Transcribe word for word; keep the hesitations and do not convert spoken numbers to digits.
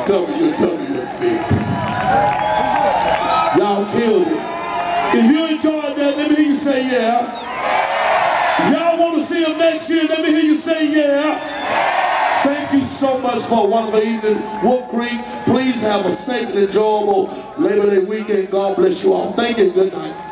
W W B. Y'all killed it. If you enjoyed that, let me hear you say yeah. If y'all want to see them next year, let me hear you say yeah. Thank you so much for a wonderful evening. Wolf Creek, please have a safe and enjoyable Labor Day weekend. God bless you all. Thank you and good night.